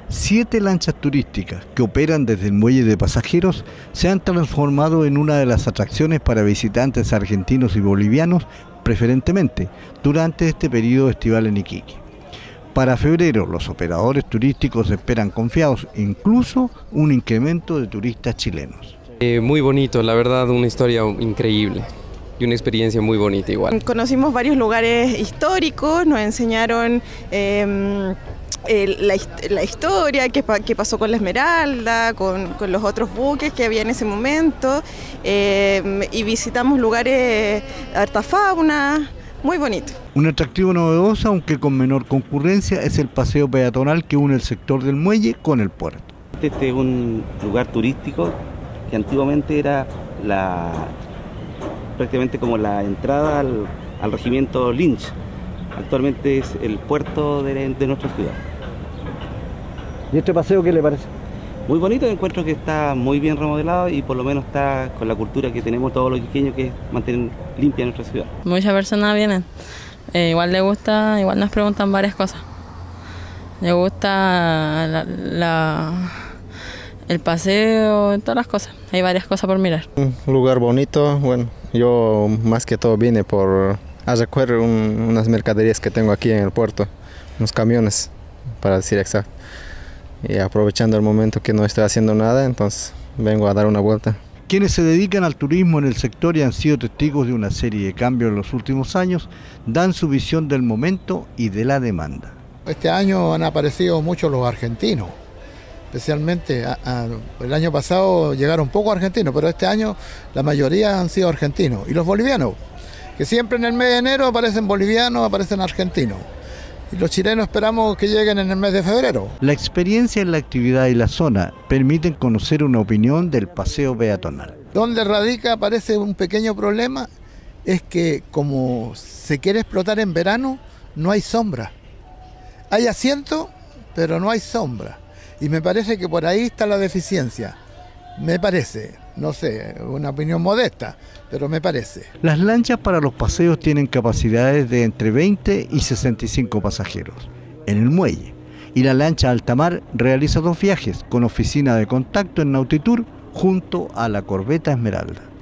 7 lanchas turísticas que operan desde el muelle de pasajeros se han transformado en una de las atracciones para visitantes argentinos y bolivianos, preferentemente durante este periodo estival en Iquique. Para febrero, los operadores turísticos esperan confiados incluso un incremento de turistas chilenos. Muy bonito, la verdad, una historia increíble y una experiencia muy bonita igual. Conocimos varios lugares históricos, nos enseñaron la historia, qué pasó con la Esmeralda, con los otros buques que había en ese momento, y visitamos lugares, harta fauna, muy bonito. Un atractivo novedoso, aunque con menor concurrencia, es el paseo peatonal que une el sector del muelle con el puerto. Este es un lugar turístico que antiguamente era prácticamente como la entrada al regimiento Lynch. Actualmente es el puerto de nuestra ciudad. ¿Y este paseo qué le parece? Muy bonito, encuentro que está muy bien remodelado y por lo menos está con la cultura que tenemos todos los iquiqueños, que es mantener limpia nuestra ciudad. Muchas personas vienen, igual les gusta, igual nos preguntan varias cosas. Les gusta el paseo, todas las cosas, hay varias cosas por mirar. Un lugar bonito, bueno, yo más que todo vine a recoger unas mercaderías que tengo aquí en el puerto, unos camiones, para decir exacto. Y aprovechando el momento que no estoy haciendo nada, entonces vengo a dar una vuelta. Quienes se dedican al turismo en el sector y han sido testigos de una serie de cambios en los últimos años, dan su visión del momento y de la demanda. Este año han aparecido muchos los argentinos, especialmente el año pasado llegaron pocos argentinos, pero este año la mayoría han sido argentinos. Y los bolivianos, que siempre en el mes de enero aparecen bolivianos, aparecen argentinos. Y los chilenos esperamos que lleguen en el mes de febrero. La experiencia en la actividad y la zona permiten conocer una opinión del paseo peatonal. Donde radica, parece un pequeño problema, es que como se quiere explotar en verano, no hay sombra. Hay asiento, pero no hay sombra. Y me parece que por ahí está la deficiencia. Me parece, no sé, una opinión modesta, pero me parece. Las lanchas para los paseos tienen capacidades de entre 20 y 65 pasajeros en el muelle. Y la lancha alta mar realiza 2 viajes con oficina de contacto en Nautitour junto a la corbeta Esmeralda.